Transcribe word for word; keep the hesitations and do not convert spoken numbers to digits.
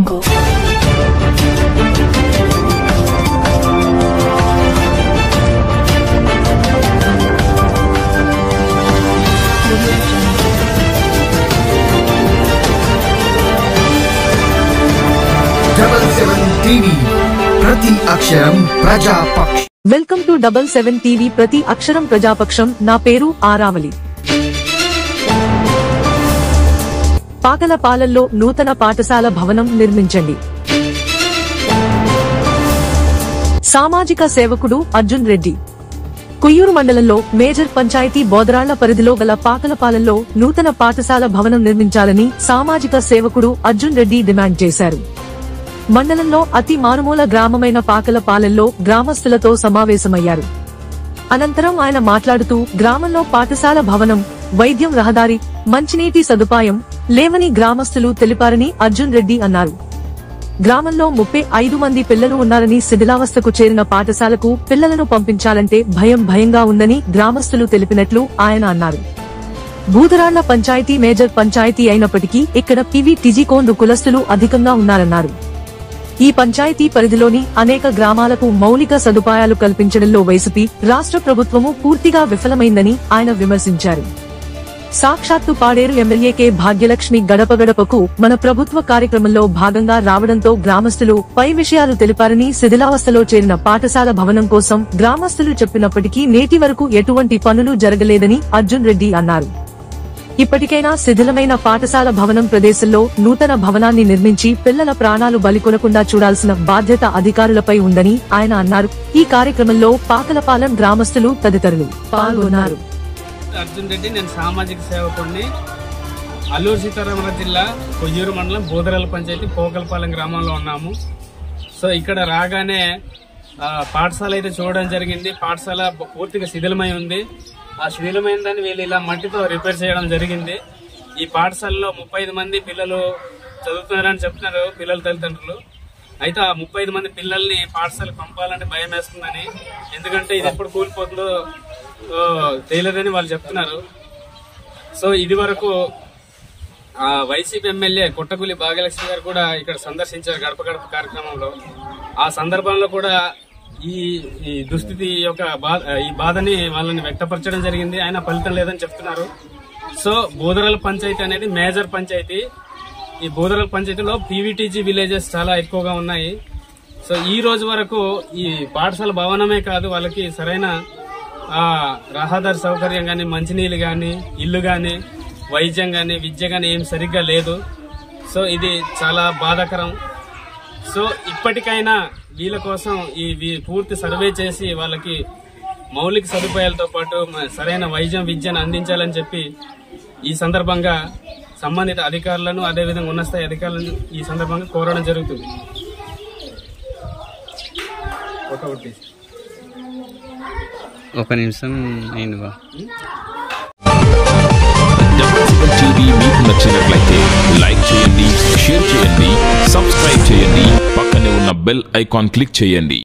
Double seven TV ప్రతి అక్షరం ప్రజాపక్షం. Welcome to double seven TV ప్రతి అక్షరం ప్రజాపక్షం. నా పేరు ఆరావళి. పాకలపాలెంలో నూతన పాఠశాల భవనం నిర్మించండి. సామాజిక సేవకుడు అర్జున్ రెడ్డి. కొయ్యూరు మండలంలో మేజర్ పంచాయతీ బోదరాళ్ల పరిధిలో గల పాకలపాలెంలో నూతన పాఠశాల భవనం నిర్మించాలని సామాజిక సేవకుడు అర్జున్ రెడ్డి డిమాండ్ చేశారు. మండలంలో అతి మారుమూల గ్రామమైన పాకలపాలెంలో గ్రామస్తులతో సమావేశమయ్యారు. అనంతరం ఆయన మాట్లాడుతూ గ్రామంలో పాఠశాల భవనం, వైద్యం, రహదారి, మంచినీటి సదుపాయం లేవని గ్రామస్తులు తెలిపారని అర్జున్ రెడ్డి అన్నారు. గ్రామంలో ముప్పై ఐదు మంది పిల్లలు ఉన్నారని, శిథిలావస్థకు చేరిన పాఠశాలకు పిల్లలను పంపించాలంటే భయం భయంగా ఉందని గ్రామస్తులు తెలిపినట్లు ఆయన అన్నారు. బూదరాళ్ల పంచాయతీ మేజర్ పంచాయతీ అయినప్పటికీ ఇక్కడ పివి టిజికోండు కులస్తులు అధికంగా ఉన్నారన్నారు. ఈ పంచాయతీ పరిధిలోని అనేక గ్రామాలకు మౌలిక సదుపాయాలు కల్పించడంలో వైసీపీ రాష్ట్ర ప్రభుత్వము పూర్తిగా విఫలమైందని ఆయన విమర్శించారు. సాక్షాత్తు పాడేరు ఎమ్మెల్యే కె భాగ్యలక్ష్మి గడప గడపకు మన ప్రభుత్వ కార్యక్రమంలో భాగంగా రావడంతో గ్రామస్తులు పై విషయాలు తెలిపారని, శిథిలావస్థలో చేరిన పాఠశాల భవనం కోసం గ్రామస్తులు చెప్పినప్పటికీ నేటి వరకు ఎటువంటి పనులు జరగలేదని అర్జున్ రెడ్డి అన్నారు. ఇప్పటికైనా శిథిలమైన పాఠశాల భవనం ప్రదేశంలో నూతన భవనాన్ని నిర్మించి పిల్లల ప్రాణాలు బలికొనకుండా చూడాల్సిన బాధ్యత అధికారులపై ఉందని ఆయన అన్నారు. ఈ కార్యక్రమంలో పాకలపాలెం గ్రామస్తులు తదితరులు పాల్గొన్నారు. అర్జున్ రెడ్డి, నేను సామాజిక సేవకుడిని. అల్లూరు సీతారామరాజు జిల్లా కొయ్యూరు మండలం బూదరాల పంచాయతీ పోకలపాలెం గ్రామంలో ఉన్నాము. సో ఇక్కడ రాగానే పాఠశాల అయితే చూడడం జరిగింది. పాఠశాల పూర్తిగా శిథిలమై ఉంది. ఆ శిథిలమైన దాన్ని వీళ్ళు ఇలా మట్టితో రిపేర్ చేయడం జరిగింది. ఈ పాఠశాలలో ముప్పై ఐదు మంది పిల్లలు చదువుతున్నారని చెప్తున్నారు పిల్లల తల్లిదండ్రులు. అయితే ఆ ముప్పై ఐదు మంది పిల్లల్ని పాఠశాలకు పంపాలంటే భయం వేస్తుందని, ఎందుకంటే ఇది ఎప్పుడు కూలిపోతుందో తేలదని వాళ్ళు చెప్తున్నారు. సో ఇది వరకు వైసీపీ ఎమ్మెల్యే కొట్టగులి భాగ్యలక్ష్మి గారు కూడా ఇక్కడ సందర్శించారు గడప గడప కార్యక్రమంలో. ఆ సందర్భంలో కూడా ఈ ఈ దుస్థితి యొక్క బాధ ఈ బాధని వాళ్ళని వ్యక్తపరచడం జరిగింది. ఆయన ఫలితం లేదని చెప్తున్నారు. సో బూదరాల పంచాయతీ అనేది మేజర్ పంచాయతీ. ఈ బూదరాల పంచాయతీలో పీవీటీజీ విలేజెస్ చాలా ఎక్కువగా ఉన్నాయి. సో ఈ రోజు వరకు ఈ పాఠశాల భవనమే కాదు, వాళ్ళకి సరైన రహదారి సౌకర్యం గాని, మంచినీళ్ళు గాని, ఇల్లు గాని, వైద్యం గాని, విద్య గాని ఏం సరిగ్గా లేదు. సో ఇది చాలా బాధాకరం. సో ఇప్పటికైనా వీళ్ళ కోసం ఈ పూర్తి సర్వే చేసి వాళ్ళకి మౌలిక సదుపాయాలతో పాటు సరైన వైద్యం, విద్యను అందించాలని చెప్పి ఈ సందర్భంగా సంబంధిత అధికారులను, అదేవిధంగా ఉన్నత స్థాయి అధికారులను ఈ సందర్భంగా కోరడం జరుగుతుంది. ఒక నిమిషం అయిందిగా. టీవీ మీకు నచ్చినట్లయితే లైక్ చేయండి, షేర్ చేయండి, సబ్స్క్రైబ్ చేయండి, పక్కనే ఉన్న బెల్ ఐకాన్ క్లిక్ చేయండి.